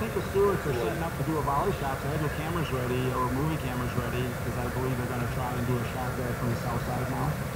think the stewards are setting up to do a volley shot, so have your cameras ready or movie cameras ready, because I believe they're going to try and do a shot there from the south side now.